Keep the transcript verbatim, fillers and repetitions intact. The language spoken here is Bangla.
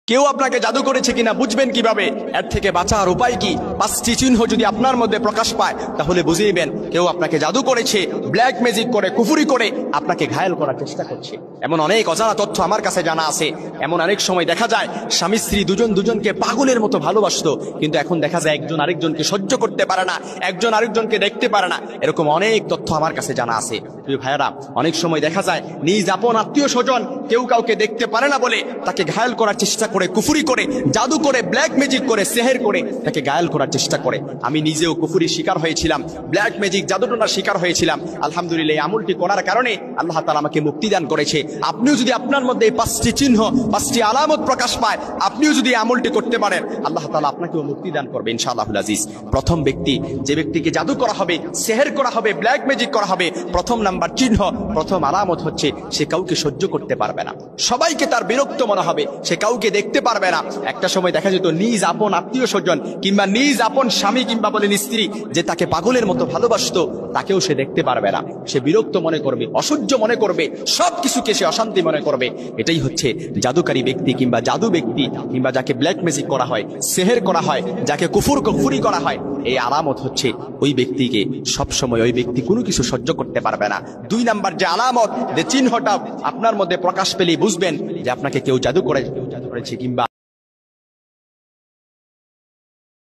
কেউ আপনাকে জাদু করেছে কিনা বুঝবেন কিভাবে? এর থেকে বাঁচার উপায় কি? পাঁচটি চিহ্ন যদি আপনার মধ্যে প্রকাশ পায় তাহলে বুঝে নেবেন কেউ আপনাকে জাদু করেছে, ব্ল্যাক ম্যাজিক করে, কুফরি করে আপনাকে ঘায়েল করার চেষ্টা করছে। এমন অনেক অজানা তথ্য আমার কাছে জানা আছে। এমন অনেক সময় দেখা যায় স্বামী স্ত্রী দুজন দুজনকে পাগলের মতো ভালোবাসতো, কিন্তু এখন দেখা যায় একজন আরেকজনকে সহ্য করতে পারে না, একজন আরেকজনকে দেখতে পারে না। এরকম অনেক তথ্য আমার কাছে জানা আছে। প্রিয় ভাইয়েরা, অনেক সময় দেখা যায় নিজ আপন আত্মীয় স্বজন কেউ কাউকে দেখতে পারে না বলে তাকে ঘায়েল করার চেষ্টা করে, কুফরি করে, জাদু করে, ব্ল্যাক ম্যাজিক করে, সেহের করে তাকে ঘায়েল করার চেষ্টা করে। আমি নিজেও কুফরির শিকার হয়েছিলাম, ব্ল্যাক ম্যাজিক জাদুটোনার শিকার হয়েছিলাম। আলহামদুলিল্লাহ, এই আমলটি করার কারণে আল্লাহ তাআলা আমাকে মুক্তি দান করেছে। আপনিও যদি আপনার মধ্যে এই পাঁচটি চিহ্ন, পাঁচটি আলামত প্রকাশ পায়, আপনিও যদি এই আমলটি করতে পারেন, আল্লাহ তাআলা আপনাকেও মুক্তি দান করবে ইনশাআল্লাহুল আজিজ। প্রথম ব্যক্তি, যে ব্যক্তিকে জাদু করা হবে, সেহের করা হবে, ব্ল্যাক ম্যাজিক করা হবে, প্রথম নাম্বার চিহ্ন, প্রথম আলামত হচ্ছে সে কাউকে সহ্য করতে পারবে না। সবাইকে তার বিরক্ত মনে হবে, সে কাউকে দেখতে পারবে না। একটা সময় দেখা যেত নিজ আপন আত্মীয় স্বজন কিংবা নিজ আপন স্বামী কিংবা বলেন স্ত্রী যে তাকে পাগলের মতো ভালোবাসতো, তাকেও সে দেখতে পারবে না। সে বিরক্ত মনে করবে, অসহ্য মনে করবে, সবকিছুকে সে অশান্তি মনে করবে। এটাই হচ্ছে জাদুকারী ব্যক্তি কিংবা জাদু ব্যক্তি কিংবা যাকে ব্ল্যাক ম্যাজিক করা হয়, সেহের করা হয়, যাকে কুফর কুফরি করা হয়। এই আলামত হচ্ছে ওই ব্যক্তিকে সবসময় ওই ব্যক্তি কোনো কিছু সহ্য করতে পারবে না। দুই নাম্বার যে আলামত, যে চিহ্নটা আপনার মধ্যে প্রকাশ পেলেই বুঝবেন যে আপনাকে কেউ জাদু করে করেছে কিংবা